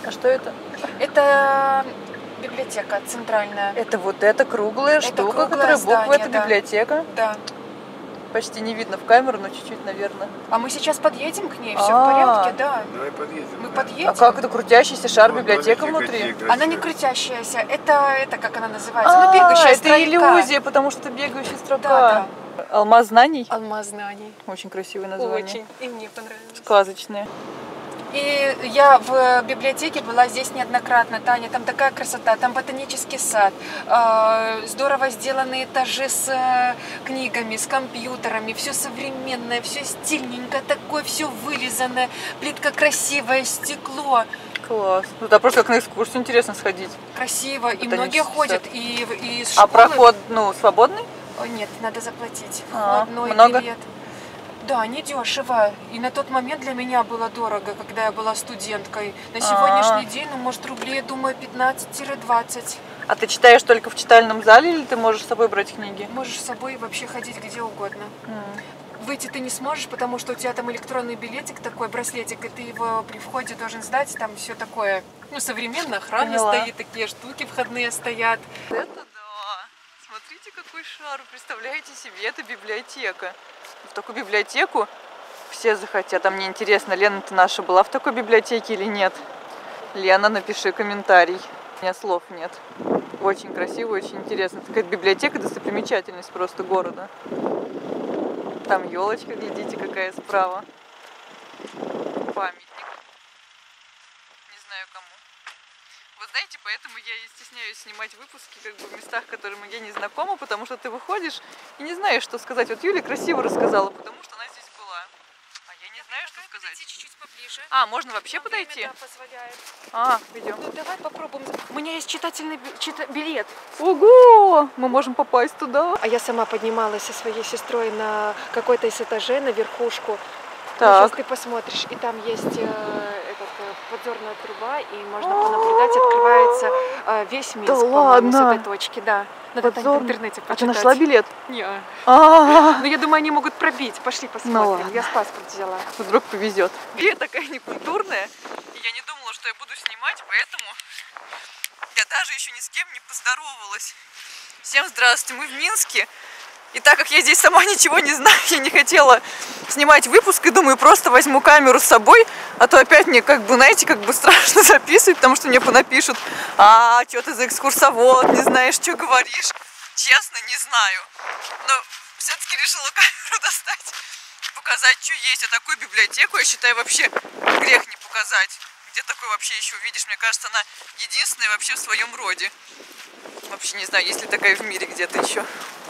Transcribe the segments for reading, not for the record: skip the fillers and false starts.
А что это? Это библиотека центральная. Это вот эта круглая штука, которая буква, это библиотека? Да. Почти не видно в камеру, но чуть-чуть, наверное. А мы сейчас подъедем к ней, все в порядке, да. Давай подъедем. Мы подъедем. А как это крутящийся шар, библиотека внутри? Она не крутящаяся, это как она называется? Ну, бегающая это строка. иллюзия, потому что бегающая строка. Да. Алмаз знаний? Алмаз знаний. Очень красивое название. Очень. И мне понравилось. Сказочное. И я в библиотеке была здесь неоднократно, Таня, там такая красота, там ботанический сад, здорово сделанные этажи с книгами, с компьютерами, все современное, все стильненько, такое все вылизанное, плитка красивая, стекло. Класс. Ну да, просто как на экскурсию интересно сходить. Красиво, и многие ходят, и из школы... А проход, свободный? О, нет, надо заплатить. Входной много? билет. Да, недешево. И на тот момент для меня было дорого, когда я была студенткой. На сегодняшний день, ну, может, рублей, я думаю, 15-20. А ты читаешь только в читальном зале или ты можешь с собой брать книги? Можешь с собой вообще ходить где угодно. Выйти ты не сможешь, потому что у тебя там электронный билетик такой, браслетик, и ты его при входе должен сдать, там все такое, ну, современно, охрана стоит, такие штуки входные стоят. Это да! Смотрите, какой шар, представляете себе, это библиотека. В такую библиотеку все захотят. А мне интересно, Лена, ты наша была в такой библиотеке или нет? Лена, напиши комментарий. У меня слов нет. Очень красиво, очень интересно. Такая библиотека, достопримечательность просто города. Там елочка, глядите, какая справа. Памятник. Не знаю кому. Вы знаете, поэтому я и стесняюсь снимать выпуски как бы в местах, которым я не знакома, потому что ты выходишь и не знаешь, что сказать. Вот Юля красиво рассказала, потому что она здесь была. А я не знаю, что сказать. Чуть-чуть поближе. А, можно вообще подойти? Время, да, позволяет. Идем. Ну, давай попробуем. У меня есть читательный билет. Ого! Мы можем попасть туда. А я сама поднималась со своей сестрой на какой-то из этажей, на верхушку. Так. Сейчас ты посмотришь, и там есть подзорная труба, и можно понаблюдать, открывается весь Минск, по-моему, с этой точки, да. Надо в интернете почитать. А ты нашла билет? Нет. Ну, я думаю, они могут пробить. Пошли посмотрим. Я паспорт взяла. Вдруг повезет. Я такая некультурная, и я не думала, что я буду снимать, поэтому я даже еще ни с кем не поздоровалась. Всем здравствуйте, мы в Минске. И так как я здесь сама ничего не знаю, я не хотела снимать выпуск, и думаю, просто возьму камеру с собой, а то опять мне, как бы, знаете, как бы страшно записывать, потому что мне понапишут: что ты за экскурсовод, не знаешь, что говоришь. Честно, не знаю. Но все-таки решила камеру достать, показать, что есть. А такую библиотеку, я считаю, вообще грех не показать. Где такой вообще еще увидишь? Мне кажется, она единственная вообще в своем роде. Вообще не знаю, есть ли такая в мире где-то еще.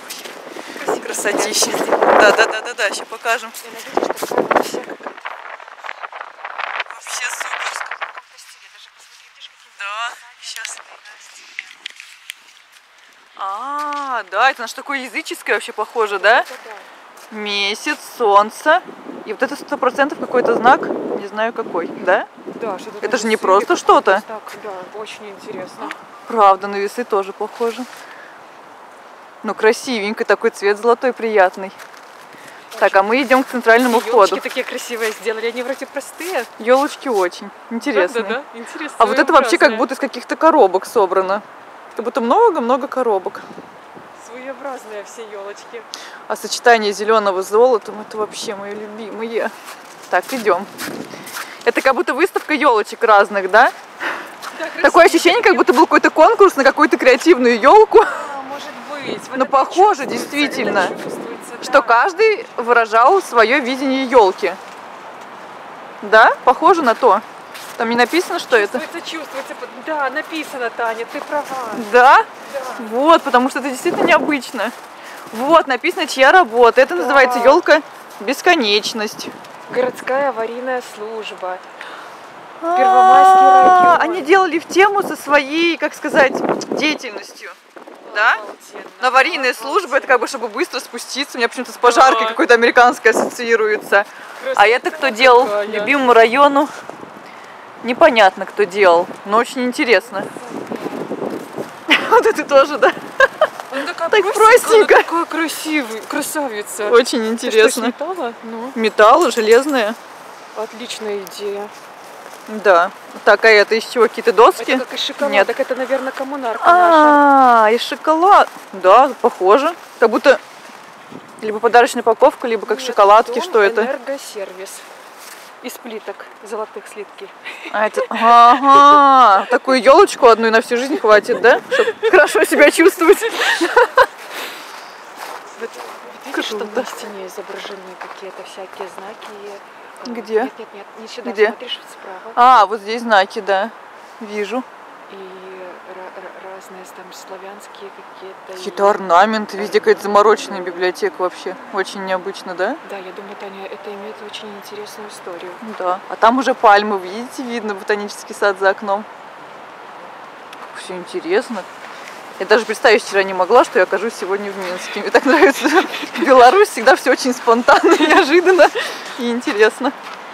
Красотища. Да, сейчас покажем. Вообще супер. Да, сейчас. Да, это наш такое языческое вообще похоже, да? Месяц, солнце. И вот это 100% какой-то знак, не знаю какой, да? Да, что-то. Это же не просто что-то. Так, да, очень интересно. Правда, на весы тоже похоже. Ну, красивенько, такой цвет золотой, приятный. Очень. Так, а мы идем к центральному входу. Елочки такие красивые сделали, они вроде простые. Елочки очень интересные. Да? Интересно. А вот это вообще как будто из каких-то коробок собрано. Как будто много-много коробок. Своеобразные все елочки. А сочетание зеленого с золотом — это вообще мои любимые. Так, идем. Это как будто выставка елочек разных, да? Да, такое ощущение, как будто был какой-то конкурс на какую-то креативную елку. Может быть. Вот но похоже действительно, что да, каждый выражал свое видение елки. Да? Похоже на то. Там не написано, что это? Чувствуется. Да, написано, Таня, ты права. Да? Да. Вот, потому что это действительно необычно. Вот, написано, чья работа. Это называется елка бесконечность. Городская аварийная служба. Первомайский район. Они делали в тему со своей, как сказать, деятельностью. Да? Но аварийная служба — это как бы, чтобы быстро спуститься. У меня почему-то с пожаркой какой-то американской ассоциируется. А это кто делал? Любимому району. Непонятно, кто делал, но очень интересно. Вот это тоже, да? Так простенько. Такая красивая, красавица. Очень интересно. Металла? Металл, железное. Отличная идея. Да. Так, а это из чего? Какие-то доски? Это как из шоколадок. Нет. Так это, наверное, коммунарка наша. Из шоколад. Да, похоже. Как будто либо подарочная упаковка, либо как Нет, шоколадки. дом Что это? Энергосервис. Из плиток золотых слитки. А это... Ага. Такую елочку одну и на всю жизнь хватит, да? Чтобы хорошо себя чувствовать. Вот, видишь, там на стене изображены какие-то всякие знаки. Где? Нет, не сюда, Где? смотришь справа. А, вот здесь знаки, да. Вижу. И разные там славянские какие-то. Какие-то орнаменты. Везде какая-то замороченная библиотека вообще. Очень необычно, да? Да, я думаю, Таня, это имеет очень интересную историю. Да. А там уже пальмы, видите, видно ботанический сад за окном. Как все интересно. Я даже представить вчера не могла, что я окажусь сегодня в Минске. Мне так нравится Беларусь. Всегда все очень спонтанно, неожиданно и интересно.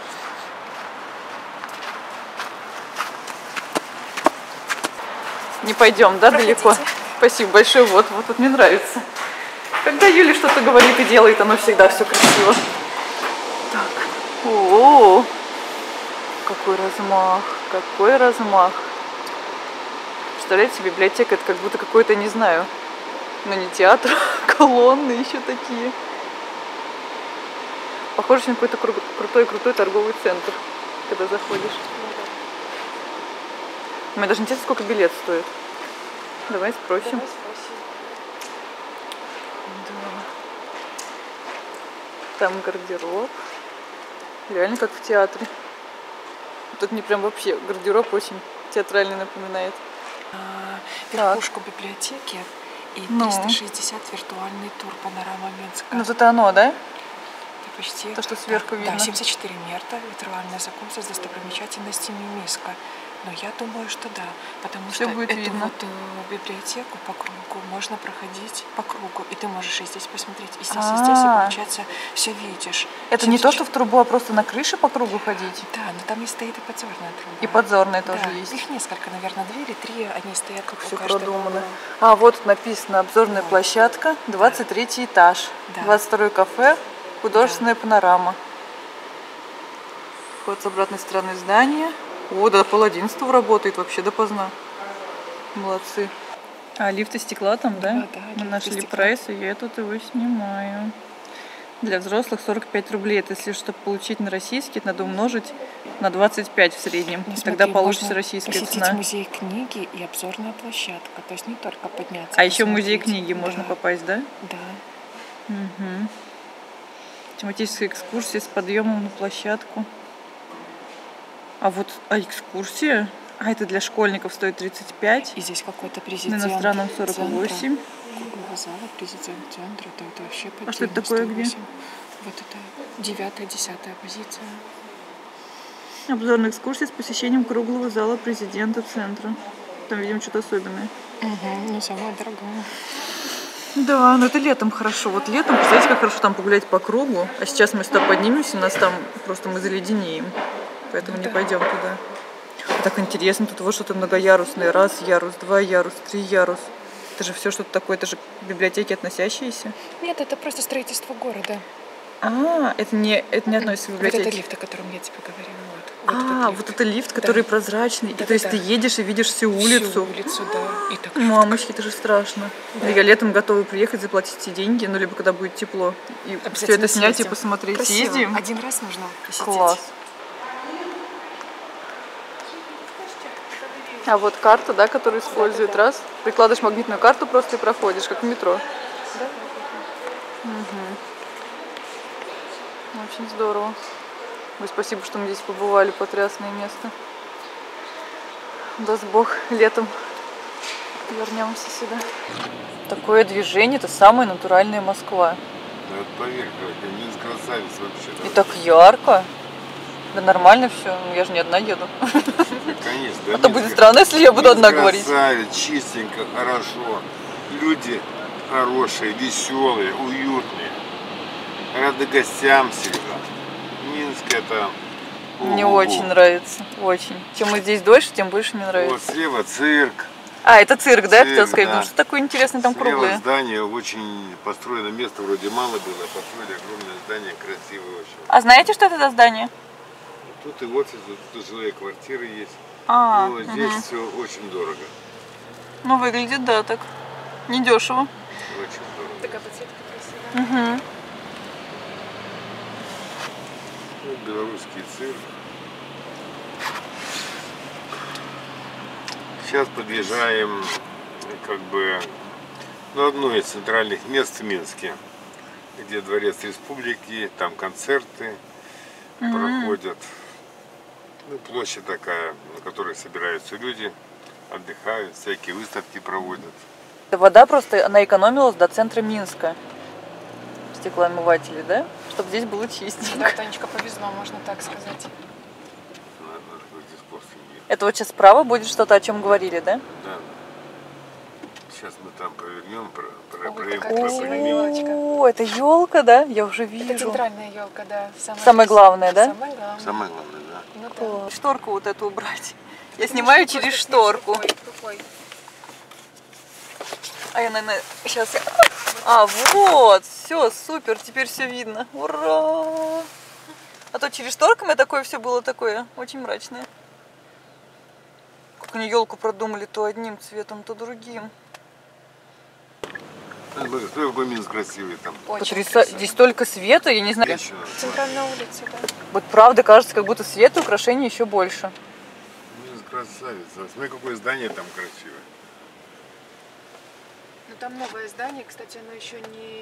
Не пойдем, да, далеко? Спасибо большое. Вот мне нравится. Когда Юля что-то говорит и делает, оно всегда все красиво. Так. О, какой размах, какой размах. Представляете, библиотека — это как будто какой-то, не знаю, но не театр, колонны еще такие. Похоже на какой-то крутой торговый центр, когда заходишь. Мне даже интересно, сколько билет стоит. Давай спросим. Давай спросим. Да. Там гардероб. Реально как в театре. Тут мне прям вообще гардероб очень театральный напоминает. Верхушку библиотеки и 360 виртуальный тур панорама Минска. Ну это оно, да? Это почти... То, что сверху видно. Да, 74 метра, виртуальное знакомство с достопримечательностями Минска. Но я думаю, что да, потому Всё что будет эту видно. вот библиотеку по кругу можно проходить по кругу, и ты можешь и здесь посмотреть, и здесь, и здесь, и получается все видишь. Это не то, что в трубу, а просто на крыше по кругу ходить? Да, но там и стоит и подзорная труба. И подзорная тоже Да, есть. их несколько, наверное, 2 или 3, они стоят как Все у каждого. продумано. А вот написано: обзорная площадка, 23 этаж, Да. 22 кафе, художественная панорама. Вот с обратной стороны здания. О, да, пол 11 работает вообще допоздна. Молодцы. А лифт из стекла там, да? Да, Мы лифт нашли из стекла. прайс, и я тут его снимаю. Для взрослых 45 рублей. Это если чтобы получить на российский, это надо умножить на 25 в среднем. Ну, И смотри, тогда получится можно российская посетить цена. музей книги и обзорная площадка. То есть не только подняться. А еще в музей посмотреть. книги можно Да, попасть, да? Да. Угу. Тематическая экскурсия с подъемом на площадку. А вот экскурсия? А это для школьников стоит 35. И здесь какой-то На президент. иностранном 48. Круглого зала, президент центра. Это вообще по А что это такое, где? Вот это 9-10 позиция. Обзорная экскурсия с посещением круглого зала президента центра. Там, видимо, что-то особенное. Угу, ну самое дорогое. Да, но это летом хорошо. Вот летом, представляете, как хорошо там погулять по кругу. А сейчас мы сюда поднимемся, нас там просто мы заледенеем. Поэтому не пойдем туда. А так интересно, тут вот что-то многоярусное. Раз ярус, 2 ярус, 3 ярус. Это же все что-то такое, это же к библиотеке относящиеся. Нет, это просто строительство города. А, это не относится к Вот библиотеке. это лифт, о котором я тебе говорила. Вот это лифт, который прозрачный. Да, И то есть ты едешь и видишь всю улицу. Всю улицу, да. И так Мамочки, это же страшно. Да. Я летом готова приехать, заплатить эти деньги, ну либо когда будет тепло. И все обязательно это снять съездим. и посмотреть. Красиво. Съездим? Один раз нужно посетить. Класс. А вот карта, да, которую используют. Раз, прикладываешь магнитную карту просто и проходишь, как в метро. Да. Угу. Очень здорово. Ой, спасибо, что мы здесь побывали. Потрясное место. Даст Бог, летом вернемся сюда. Такое движение — это самая натуральная Москва. Да вот поверь, как Минск красавец вообще. И так ярко. Да нормально все. Я же не одна еду. Конечно. Это будет странно, если я буду одна говорить. Красавец, чистенько, хорошо. Люди хорошие, веселые, уютные. Рады гостям всегда. Минск это... Мне очень нравится. Очень. Чем мы здесь дольше, тем больше мне Вот нравится. слева цирк. А, это цирк, да, я хотела Цирк, сказать? да. Потому что такое интересное там Слева круглое. здание очень построено, места вроде мало было, построили огромное здание, красивое очень. А знаете, что это за здание? Тут и офис, тут жилые квартиры есть. А, Но здесь все очень дорого. ну выглядит, да, так. Недешево. Очень дорого. Такая подсветка красивая. Угу. Вот белорусский цирк. Сейчас подъезжаем как бы на одно из центральных мест в Минске, где Дворец Республики, там концерты проходят. Ну, площадь такая, на которой собираются люди, отдыхают, всякие выставки проводят. Вода просто, она экономилась до центра Минска. Стеклоомыватели, да? Чтобы здесь было чистенько. Да, Танечка, повезло, можно так сказать. Надо здесь после них. Это вот сейчас справа будет что-то, о чем говорили, да? Да. Сейчас мы там повернем, Ой, какая красивая елочка. О, это елка, да? Я уже вижу. Это центральная елка, да. Самое главное, да? Самое главное. Самое главное, да. Ну, да. Класс. Шторку вот эту убрать. Я снимаю Просто через снизу шторку. рукой. А я, наверное, сейчас... А, вот, все, супер, теперь все видно. Ура! А то через шторку у меня такое все было такое, очень мрачное. Как они елку продумали то одним цветом, то другим. Смотри, какой Минск красивый там. Очень Потрясающе. красиво. Здесь столько света, я не знаю. Еще Центральная улица, да. Вот правда кажется, как будто света и украшений еще больше. Минск красавица. Смотри, какое здание там красивое. Ну там новое здание, кстати, оно еще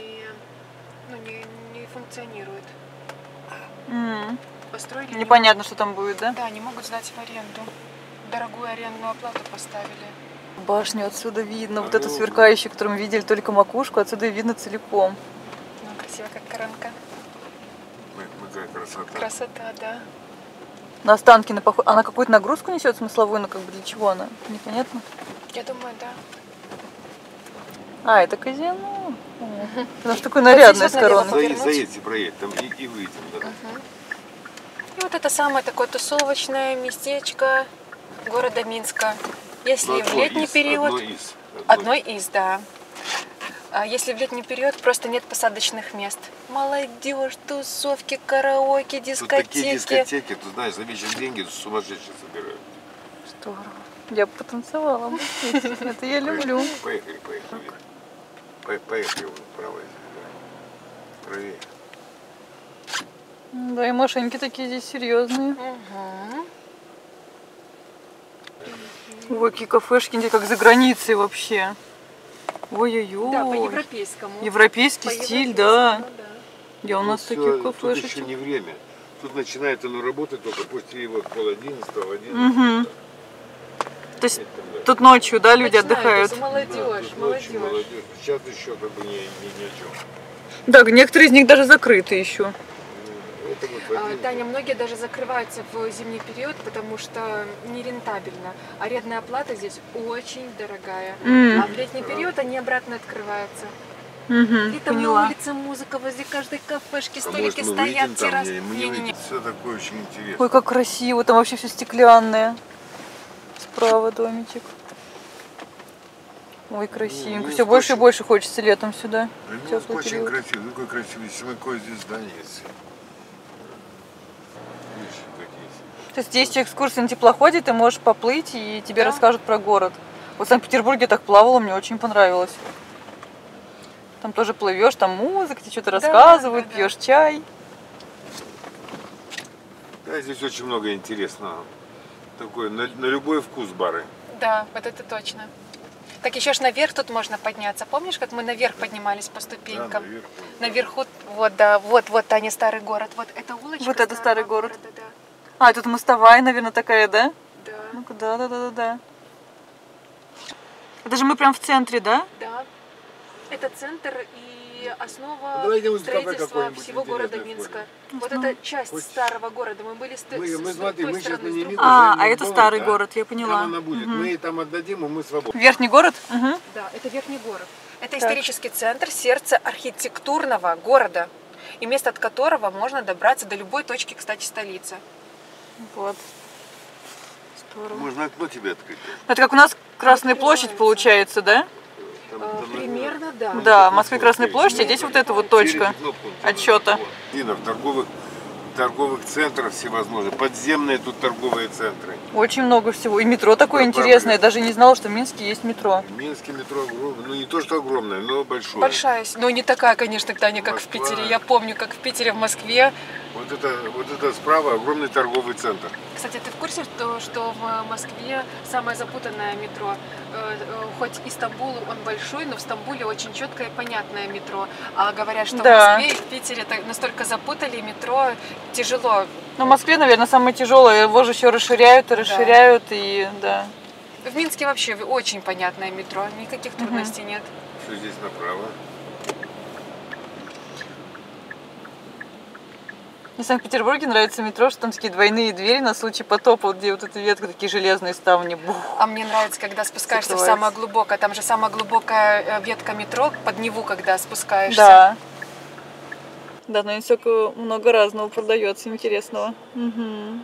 не функционирует. Построили. Непонятно, что там будет, да? Да, не могут сдать в аренду. Дорогую арендную оплату поставили. Башню отсюда видно, вот эту сверкающую, которую мы видели только макушку, отсюда видно целиком. Ну, красиво, как коронка. Какая красота. Красота, да. На Останкино похоже. Она какую-то нагрузку несет смысловую, но как бы для чего она? Непонятно. Я думаю, да. А, это казино. Потому что такое нарядное с Вот здесь вот короной. налево. Заедьте, проедь, там и выйдем. Да. И вот это самое такое тусовочное местечко города Минска. Если Ну, в летний период... Одно Одной из, да. А если в летний период просто нет посадочных мест. Молодежь, тусовки, караоке, Тут такие дискотеки. дискотеки, ты знаешь, за вечер деньги сумасшедшие собирают. Здорово. Я бы потанцевала. бы здесь. Это я люблю. Поехали. Поехали вон вправо. Правее. Да, и машинки такие здесь серьезные. Угу. Ой, какие кафешки, где как за границей вообще. Ой-ой-ой. Да, по-европейскому. Европейский стиль, да. По-европейскому, Где у нас Тут таких всё- Тут еще кафешечек. не время. Тут начинает оно работать только после вот 10:30, 11. Угу. То есть тут ночью, да, люди Начинают, отдыхают? это молодежь, молодежь. Сейчас еще как бы ни о чем. Да, некоторые из них даже закрыты еще. Это вот один- Таня, многие даже закрываются в зимний период, потому что нерентабельно. Арендная плата здесь очень дорогая. А в летний период они обратно открываются. И там на Поняла. улице музыка, возле каждой кафешки А столики может, мы стоят, выйдем там, террас. мы не Не-не-не. выйдем. Все такое очень интересно. Ой, как красиво, там вообще все стеклянное. Справа домичек. Ой, красивенько. Минск Все больше и очень- больше хочется летом сюда. Минск Теплый очень период. красивый, какой красивый, какое здесь здание есть. Видишь, какие. То есть здесь экскурсии на теплоходе, ты можешь поплыть и тебе Да. расскажут про город. Вот в Санкт-Петербурге так плавала, мне очень понравилось. Там тоже плывешь, там музыка, тебе что-то рассказывают, да. пьешь чай. Да, здесь очень много интересного. Такое на любой вкус бары. Да, вот это точно. Так еще ж наверх тут можно подняться. Помнишь, как мы наверх поднимались по ступенькам? Да, наверху. Наверху, вот, да, вот, Таня, старый город. Вот это улочка. Вот это старый старого город. города, А, тут мостовая, наверное, такая, да? да. Ну-ка, да. Это же мы прям в центре, да? Да. Это центр и основа Давайте вот кафе строительства какое-нибудь всего города интересное Минска. сходим. Вот это часть Хочешь? старого города. Мы были с той Смотри, мы сейчас на стороны, с Немику другой. А живем это в старый да? город, я поняла. Там она будет. Мы ей там отдадим, и мы свободны. Верхний город? Угу. Да, это Верхний город. Это Так. исторический центр, сердце архитектурного города, и место от которого можно добраться до любой точки, кстати, столицы. Вот. Здорово. Можно окно тебе открыть. Это как у нас Красная Открывается. площадь получается, да? Примерно, да. Да, в Москве Красная площадь, а здесь вот эта вот точка отсчета. В торговых центров всевозможных. Подземные тут торговые центры. Очень много всего. И метро такое интересное. Я даже не знала, что в Минске есть метро. В Минске метро огромное. Ну не то, что огромное, но большое. Большая, но не такая, конечно, Таня, как Москва. в Питере. Я помню, как в Питере, в Москве. Вот это справа огромный торговый центр. Кстати, ты в курсе, что в Москве самое запутанное метро? Хоть и Стамбул, он большой, но в Стамбуле очень четкое и понятное метро. А говорят, что Да. в Москве и в Питере настолько запутали метро, тяжело. Ну, в Москве, наверное, самое тяжелое. Его же еще расширяют и расширяют. И да. В Минске вообще очень понятное метро, никаких трудностей нет. Все здесь направо. Мне в Санкт-Петербурге нравится метро, что там такие двойные двери на случай потопа, где вот эта ветка, такие железные ставни. Бух. А мне нравится, когда спускаешься в Закрывается. самое глубокое. Там же самая глубокая ветка метро под Неву, когда спускаешься. Да. Да, но столько много разного продается интересного. Угу.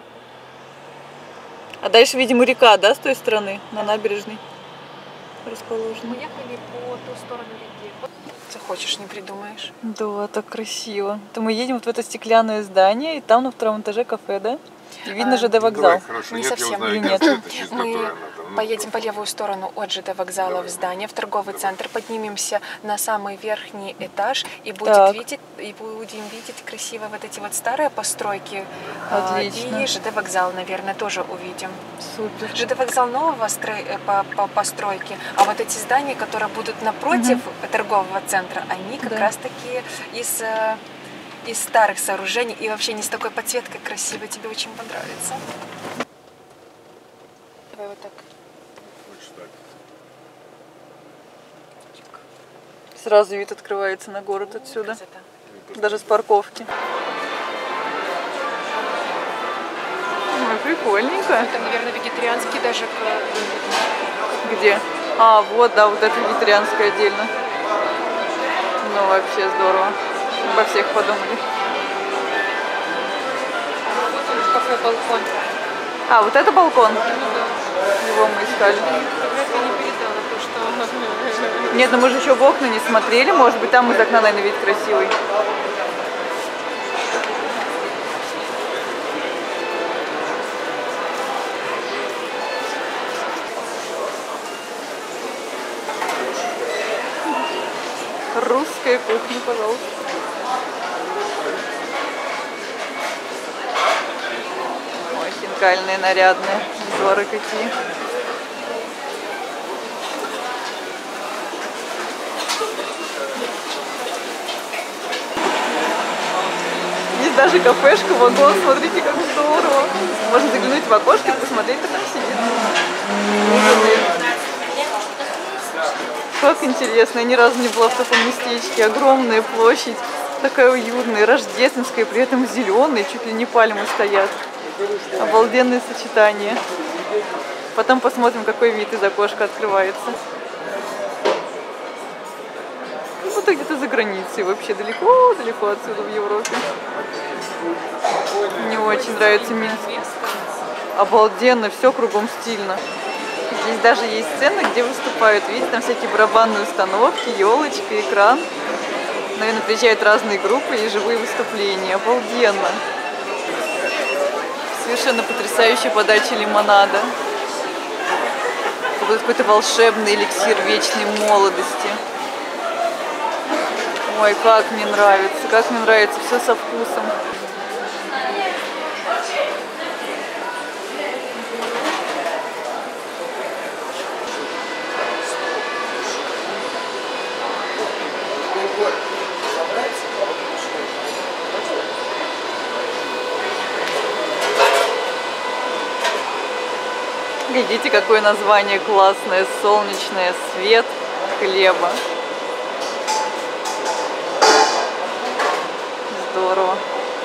А дальше, видимо, река, да, с той стороны, на набережной расположена. Мы ехали по ту сторону реки. Захочешь, не придумаешь. Да, так красиво. То мы едем вот в это стеклянное здание, и там на втором этаже кафе, да? И видно ЖД вокзал. Давай, хорошо, Не нет, совсем. я узнаю, Или где нет? это, через Мы которое она там. Ну, поедем по левую сторону от ЖД вокзала Давай. в здание, в торговый центр, поднимемся на самый верхний этаж и Так. будем видеть красиво вот эти вот старые постройки. Отлично. И ЖД вокзал, наверное, тоже увидим. Супер. ЖД вокзал нового по постройке, а вот эти здания, которые будут напротив торгового центра, они как Да. раз таки из старых сооружений и вообще не с такой подсветкой красивой. Тебе очень понравится. Давай вот так. хочешь так. Сразу вид открывается на город отсюда, Красота. даже с парковки. Ой, прикольненько. Это, наверное, вегетарианский даже. Где? А, вот, да, вот это вегетарианское отдельно. Ну, вообще здорово. Обо всех подумали. Кафе «Балкон». А, вот это балкон? Его мы искали. Фотография не передала то, что... Нет, ну мы же еще в окна не смотрели. Может быть, там из окна, наверное, вид красивый. Русская кухня, пожалуйста. Ой, хинкальные, нарядные. Узоры какие. Есть даже кафешка, вагон, смотрите, как здорово. Можно заглянуть в окошко и посмотреть, кто там сидит. Ужины. Как интересно, я ни разу не была в таком местечке. Огромная площадь, такая уютная, рождественская, при этом зеленая, чуть ли не пальмы стоят. Обалденное сочетание. Потом посмотрим, какой вид из окошка открывается. Как будто где-то за границей, вообще далеко-далеко отсюда, в Европе. Мне очень нравится Минск. Обалденно, все кругом стильно. Здесь даже есть сцены, где выступают. Видите, там всякие барабанные установки, елочка, экран. Наверное, приезжают разные группы и живые выступления. Обалденно. Совершенно потрясающая подача лимонада. Это какой-то волшебный эликсир вечной молодости. Ой, как мне нравится все со вкусом. Глядите, какое название классное, солнечное, свет хлеба. Здорово.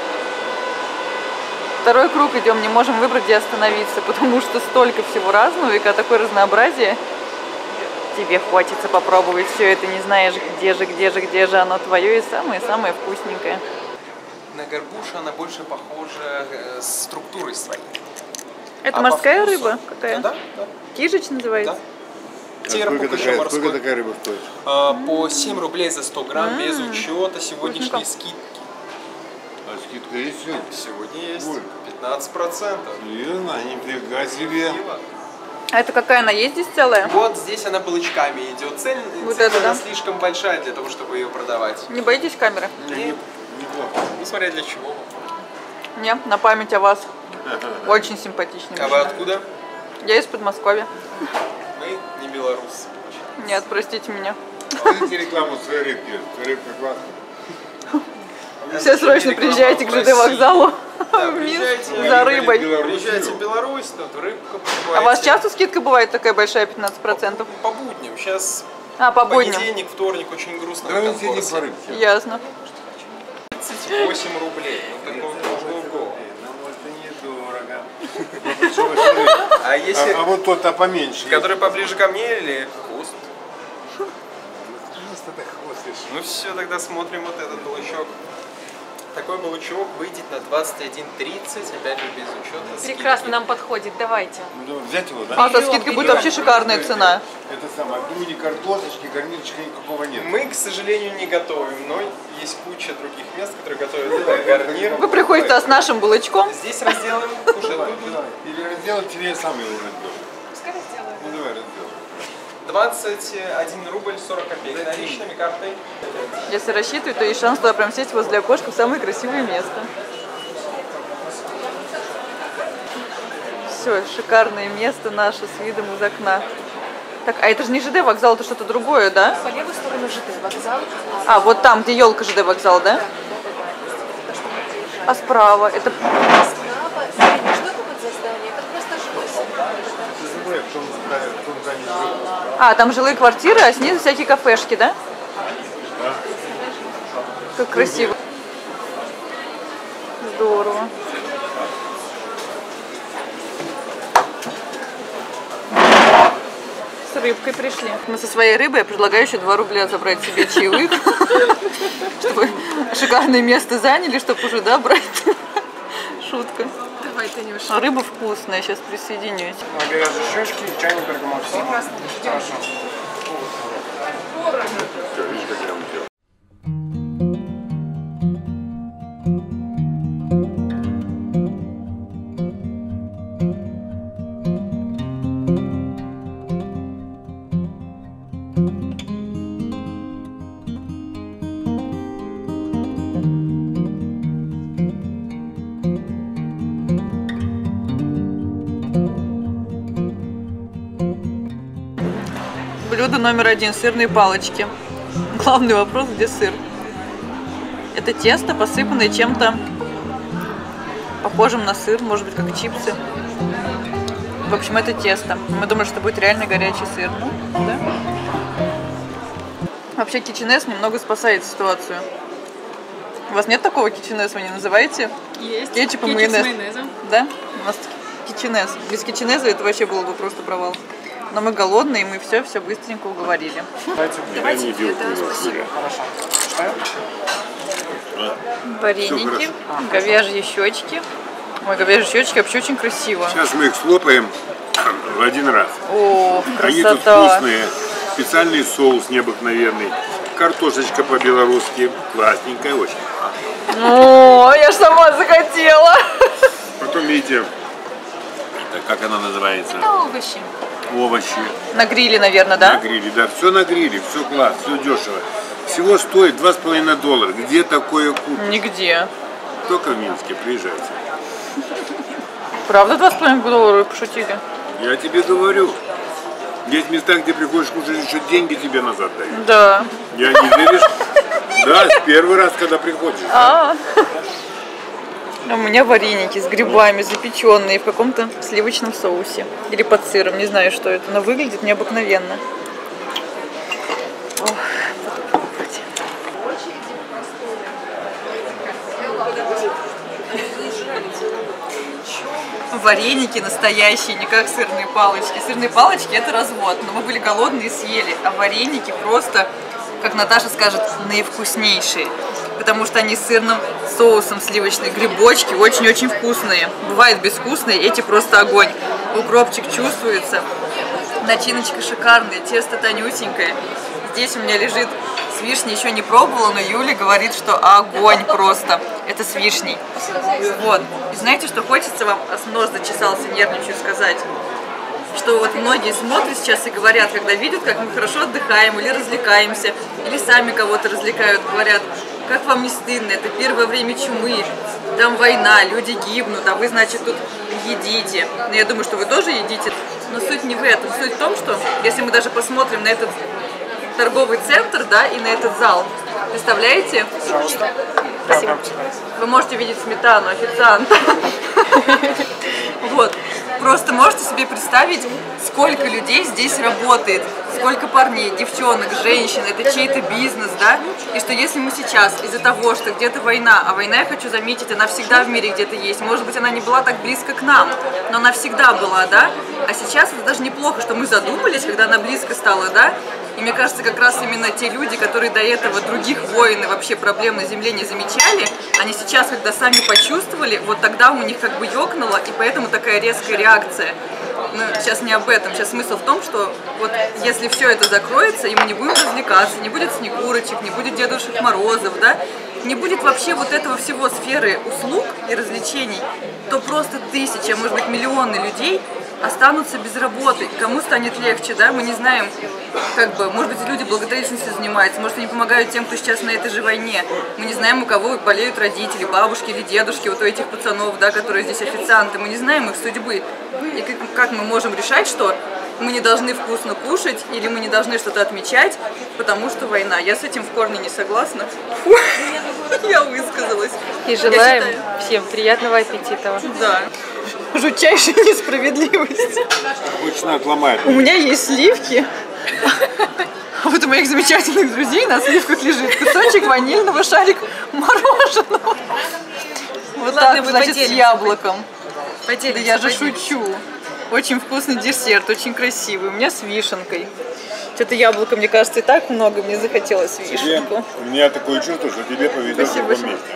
Второй круг идем, не можем выбрать, где остановиться, потому что столько всего разного, и когда такое разнообразие, тебе хочется попробовать все это, не знаешь, где же оно твое и самое-самое вкусненькое. На горбушу она больше похожа структурой своей. Это А морская по вкусу? рыба какая? Да, да. Кижич называется? Да. Терпук еще сколько морской. такая рыба стоит? По 7 рублей за 100 грамм без учета сегодняшней вкусненько. скидки. А скидка есть сегодня? Сегодня есть Ой. 15%. Серьезно? Нифига себе. А это какая она есть здесь целая? Вот здесь она балычками идет. Цель, Вот цель это, она да? слишком большая для того, чтобы ее продавать. Не боитесь камеры? Нет. Неплохо. Ну, смотря для чего. Не, на память о вас. Очень симпатичный А вы мужчина. откуда? Я из Подмосковья. Мы не белорусы. Нет, простите меня. Смотрите рекламу своей рыбки. Рыбка классная. Все срочно приезжайте к ЖД вокзалу Да, в Минск приезжайте. за рыбой. Приезжайте в Беларусь, тут рыбку покупаете. А у вас часто скидка бывает такая большая, 15%? По будням. Сейчас А, по будням. понедельник, вторник очень грустно. Давай на мы съедим конкурсе. по рыбке. Ясно. 38 рублей. Ну, такого ого-го. Ну, это недорого. А если... А вот тот-то поменьше. Который поближе ко мне или хвост? Просто ты хвостишь. Ну все, тогда смотрим вот этот балычок. Такой балычок выйдет на 21.30, опять же без учета скидки. Прекрасно нам подходит, давайте. Ну, взять его, да? А со скидкой будет вообще шикарная цена. Это самое, ни картошечки, гарнирчика никакого нет. Мы, к сожалению, не готовим, но есть куча других мест, которые готовят гарнир. Вы приходите с нашим балычком. Здесь разделаем уже Давай, тут. давай. Или разделать, или я сам его раздел. Пускай сделаем. Ну давай разделай. 21 рубль 40 копеек наличными картой. Если рассчитывать, то есть шанс туда прям сесть возле окошка в самое красивое место. Все, шикарное место наше с видом из окна. Так, а это же не ЖД вокзал, это что-то другое, да? По левую сторону ЖД вокзал. А, вот там, где елка ЖД вокзал, да? А справа это... Справа, смотрите, что это вот за здание? Это просто жилось. Ты забывай, в том здании живет. А, там жилые квартиры, а снизу всякие кафешки, да? Да. Как красиво. Здорово. С рыбкой пришли. Мы со своей рыбой, я предлагаю еще 2 рубля забрать себе чаевых, чтобы шикарное место заняли, чтобы уже, да, брать. Шутка. Давай, Танюша. А рыба вкусная, сейчас присоединюсь. Говяжьи щечки, чайный бергамот. Прекрасно. Ждем. Все, видишь, как я вам делаю. Блюдо номер 1 – сырные палочки. Главный вопрос – где сыр? Это тесто, посыпанное чем-то похожим на сыр, может быть, как чипсы. В общем, это тесто. Мы думали, что будет реально горячий сыр. Ну, да. Вообще, киченес немного спасает ситуацию. У вас нет такого киченес, вы не называете? Есть. Кетчуп и Кетчуп майонез. с майонезом. Да? У нас киченес. Без киченеза это вообще было бы просто провал. Но мы голодные, и мы все быстренько уговорили. Давайте две, да, спасибо. Хорошо. Читаю? Вареники, говяжьи щечки. Ой, говяжьи щечки вообще очень красиво. Сейчас мы их слопаем в один раз. О, Они тут красота. вкусные. Специальный соус необыкновенный. Картошечка по-белорусски. Классненькая очень. О, я ж сама захотела. Потом, видите, это, как она называется? Это овощи. Овощи. На гриле, наверное, На да? гриле, да. Все на гриле, все класс, все дешево. Всего стоит $2,5. Где такое купить? Нигде. Только в Минске, приезжайте. Правда, $2,5 пошутили? Я тебе говорю. Есть места, где приходишь кушать, еще деньги тебе назад дают. Да. Я не веришь? Да, с первый раз, когда приходишь. У меня вареники с грибами, запеченные в каком-то сливочном соусе. Или под сыром, не знаю, что это. Но выглядит необыкновенно. Ох, буду пробовать. Вареники настоящие, не как сырные палочки. Сырные палочки – это развод, но мы были голодные и съели. А вареники просто, как Наташа скажет, наивкуснейшие. Потому что они с сырным соусом, сливочные грибочки, очень-очень вкусные. Бывают безвкусные, эти просто огонь. Укропчик чувствуется, начиночка шикарная, тесто тонюсенькое. Здесь у меня лежит с вишней, еще не пробовала, но Юля говорит, что огонь просто. Это с вишней. Вот. И знаете, что хочется вам, аж нос зачесался, нервничаю сказать, что вот многие смотрят сейчас и говорят, когда видят, как мы хорошо отдыхаем или развлекаемся, или сами кого-то развлекают, говорят, как вам не стыдно, это первое время чумы, там война, люди гибнут, а вы, значит, тут едите. Но я думаю, что вы тоже едите. Но суть не в этом. Суть в том, что если мы даже посмотрим на этот торговый центр, да, и на этот зал, представляете? Спасибо. Вы можете видеть сметану официанта. Вот. Просто можете себе представить, сколько людей здесь работает, сколько парней, девчонок, женщин, это чей-то бизнес, да? И что если мы сейчас из-за того, что где-то война, а война, я хочу заметить, она всегда в мире где-то есть, может быть, она не была так близко к нам, но она всегда была, да? А сейчас это даже неплохо, что мы задумались, когда она близко стала, да? И мне кажется, как раз именно те люди, которые до этого других войн и вообще проблем на земле не замечали, они сейчас, когда сами почувствовали, вот тогда у них как бы ёкнуло, и поэтому такая резкая реакция. Но сейчас не об этом. Сейчас смысл в том, что вот если все это закроется, и мы не будем развлекаться, не будет снегурочек, не будет Дедушек Морозов, да, не будет вообще вот этого всего сферы услуг и развлечений, то просто тысячи, а может быть миллионы людей останутся без работы. Кому станет легче, да? Мы не знаем, как бы, может быть, люди благотворительностью занимаются, может, они помогают тем, кто сейчас на этой же войне. Мы не знаем, у кого болеют родители, бабушки или дедушки, вот у этих пацанов, да, которые здесь официанты. Мы не знаем их судьбы. И как мы можем решать, что мы не должны вкусно кушать или мы не должны что-то отмечать, потому что война. Я с этим в корне не согласна. Фу, я высказалась. И желаем всем приятного аппетита. Да. Жутчайшая несправедливость. Обычно отломает. У меня есть сливки. А вот у моих замечательных друзей на сливках лежит кусочек ванильного, шарик мороженого. Вот так, значит, с яблоком. Да я же шучу. Очень вкусный десерт, очень красивый. У меня с вишенкой. Что-то яблоко, мне кажется, и так много. Мне захотелось вишенку. У меня такое чувство, что тебе повезет в другом месте.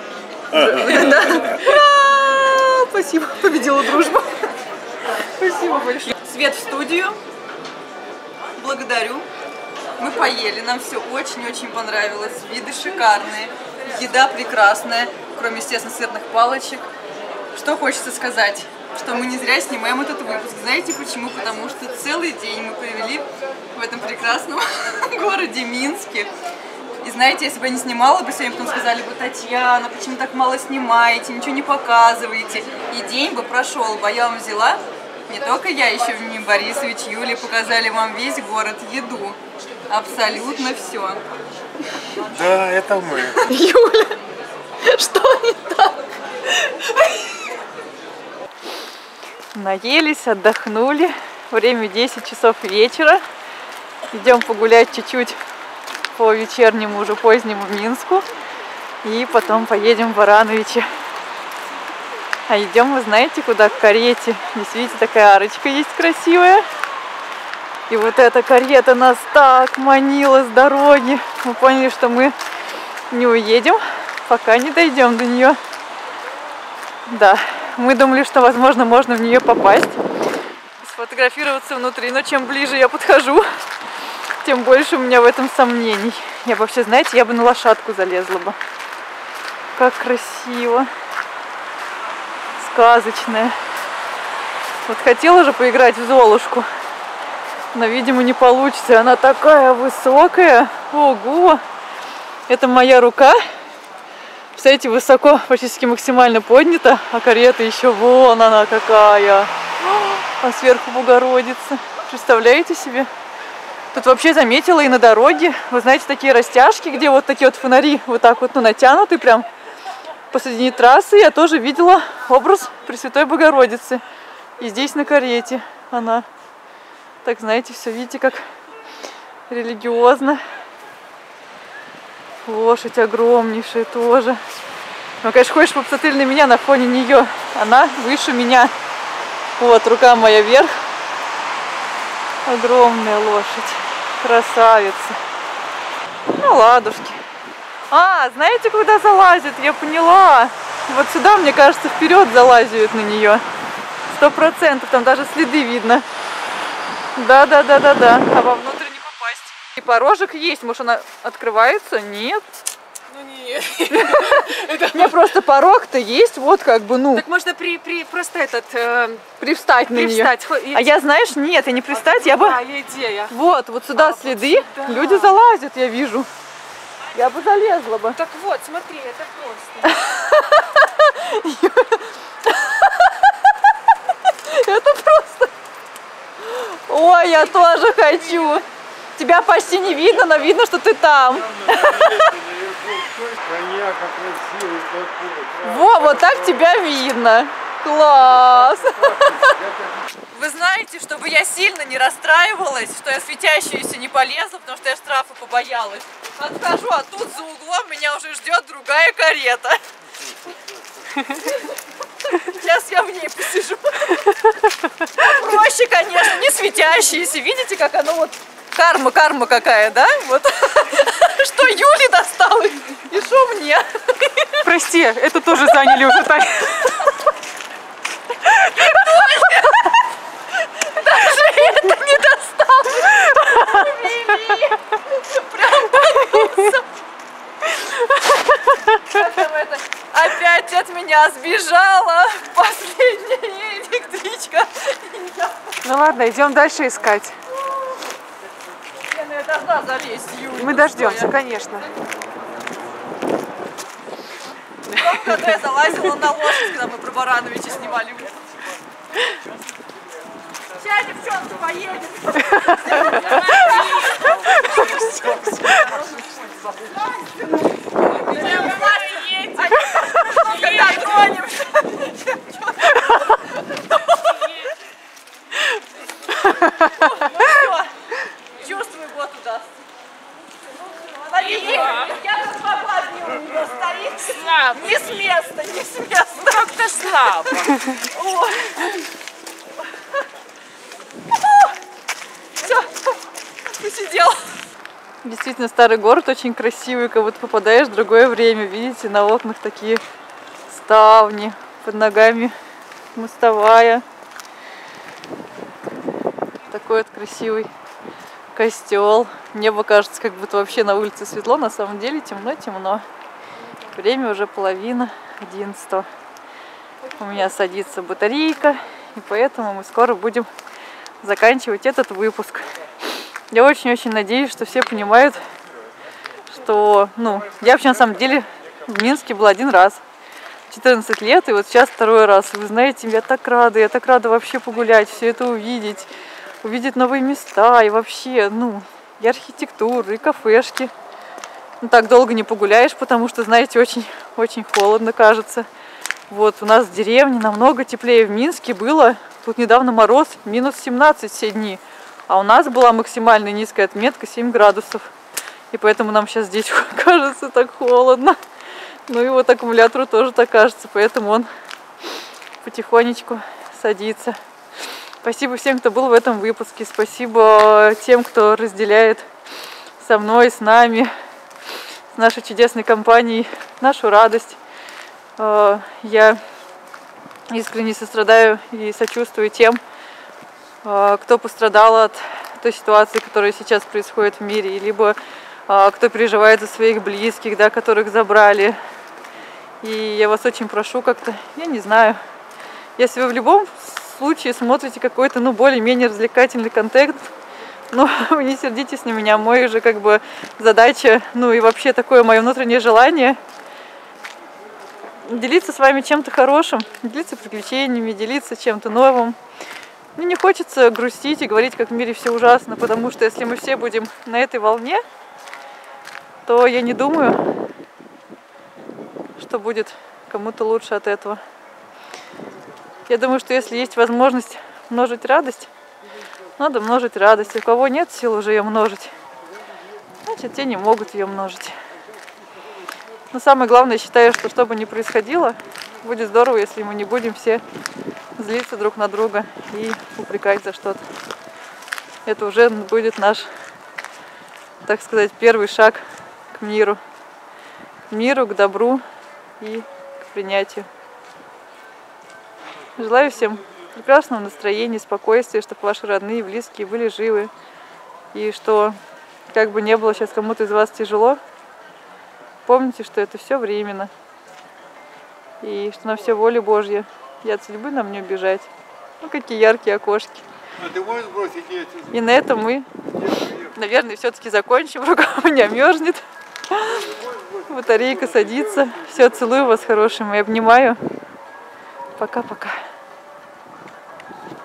Спасибо, победила дружба. Спасибо большое. Свет в студию. Благодарю. Мы поели, нам все очень-очень понравилось. Виды шикарные, еда прекрасная, кроме, естественно, сырных палочек. Что хочется сказать? Что мы не зря снимаем этот выпуск. Знаете почему? Потому что целый день мы провели в этом прекрасном городе Минске. И знаете, если бы я не снимала бы сегодня, потом сказали бы: Татьяна, почему так мало снимаете, ничего не показываете. И день бы прошел бы, а я вам взяла, не только я, еще Владимир Борисович, Юля, показали вам весь город, еду. Абсолютно все. Да, это мы. Юля, что не так? Наелись, отдохнули. Время 10 часов вечера. Идем погулять чуть-чуть по вечернему, уже позднему Минску. И потом поедем в Барановичи. А идем, вы знаете, куда? К карете. Здесь, видите, такая арочка есть красивая. И вот эта карета нас так манила с дороги. Мы поняли, что мы не уедем, пока не дойдем до нее. Да, мы думали, что, возможно, можно в нее попасть, сфотографироваться внутри. Но чем ближе я подхожу, тем больше у меня в этом сомнений. Я вообще, знаете, я бы на лошадку залезла бы. Как красиво. Сказочная. Вот хотела же поиграть в Золушку, но, видимо, не получится. Она такая высокая. Ого! Это моя рука. Представляете, высоко, практически максимально поднята, а карета еще вон она какая. А сверху Богородица. Представляете себе? Тут вообще заметила и на дороге, вы знаете, такие растяжки, где вот такие вот фонари вот так вот, ну, натянуты прям посредине трассы. Я тоже видела образ Пресвятой Богородицы. И здесь на карете она. Так, знаете, все, видите, как религиозно. Лошадь огромнейшая тоже. Ну, конечно, хочешь посмотреть на меня на фоне нее. Она выше меня. Вот, рука моя вверх. Огромная лошадь. Красавица. Ну, ладушки. А, знаете, куда залазит? Я поняла. Вот сюда, мне кажется, вперед залазят на нее. 100%. Там даже следы видно. Да. А вовнутрь не попасть. И порожек есть. Может, она открывается? Нет. Ну не Не, просто порог-то есть, вот как бы, ну. Так можно просто Привстать на нее. привстать. А я, знаешь, нет, я не привстать, я бы... идея. Вот сюда следы, сюда. люди залазят, я вижу. Я бы залезла бы. Так вот, смотри, это просто. Это просто... Ой, я тоже хочу. Тебя почти не видно, но видно, что ты там. Во, вот так тебя видно. Класс. Вы знаете, чтобы я сильно не расстраивалась, что я светящуюся не полезла, потому что я штрафа побоялась. Отхожу, а тут за углом меня уже ждет другая карета. Сейчас я в ней посижу. Проще, конечно, не светящиеся. Видите, как оно вот... Карма какая, да? Вот. Что Юле досталось и что мне. Прости, это тоже заняли уже так. Даже это не досталось. Прям поносом. Опять от меня сбежала последняя электричка. Ну ладно, идем дальше искать. Я должна залезть, Юля. Мы дождемся, конечно. Когда я залазила на лошадь, когда мы про Барановича снимали выпуск. Сейчас, девчонки, поедем. Когда тронемся. Чувствую, вот удастся. Я тут свободнее у нее стоит. Не с места, не с места. Как-то слабо. Все, посидел. Действительно, старый город очень красивый, как будто попадаешь в другое время. Видите, на окнах такие ставни, под ногами мостовая. Такой вот красивый костел. Небо кажется, как будто вообще на улице светло, на самом деле темно-темно. Время уже 10:30. У меня садится батарейка, и поэтому мы скоро будем заканчивать этот выпуск. Я очень-очень надеюсь, что все понимают, что, я вообще на самом деле в Минске была один раз, 14 лет, и вот сейчас второй раз. Вы знаете, я так рада вообще погулять, все это увидеть новые места, и вообще, и архитектуру, и кафешки. Так долго не погуляешь, потому что, знаете, очень холодно кажется. Вот, у нас в деревне намного теплее. В Минске было, тут недавно мороз, -17 все дни. А у нас была максимально низкая отметка 7 градусов. И поэтому нам сейчас здесь кажется так холодно. Ну и вот аккумулятору тоже так кажется, поэтому он потихонечку садится. Спасибо всем, кто был в этом выпуске. Спасибо тем, кто разделяет со мной, с нами, с нашей чудесной компанией нашу радость. Я искренне сострадаю и сочувствую тем, кто пострадал от той ситуации, которая сейчас происходит в мире, либо кто переживает за своих близких, да, которых забрали. И я вас очень прошу как-то, я не знаю, если вы в любом случае смотрите какой-то, более-менее развлекательный контент, вы не сердитесь на меня, мой же задача, и вообще такое мое внутреннее желание делиться с вами чем-то хорошим, делиться приключениями, делиться чем-то новым. Мне не хочется грустить и говорить, как в мире все ужасно, потому что если мы все будем на этой волне, то я не думаю, что будет кому-то лучше от этого. Я думаю, что если есть возможность множить радость, надо множить радость. У кого нет сил уже ее множить, значит, те не могут ее множить. Но самое главное, я считаю, что бы ни происходило, будет здорово, если мы не будем все злиться друг на друга и упрекать за что-то. Это уже будет наш, так сказать, первый шаг к миру. К миру, к добру и к принятию. Желаю всем прекрасного настроения, спокойствия, чтобы ваши родные и близкие были живы. И что, как бы не было сейчас кому-то из вас тяжело, Помните, что это все временно. И что на все воля Божья. И от судьбы нам не убежать. Ну, какие яркие окошки. И на этом мы, наверное, все-таки закончим. Рука у меня мерзнет. Батарейка садится. Все, целую вас, хорошие мои. Обнимаю. Пока-пока.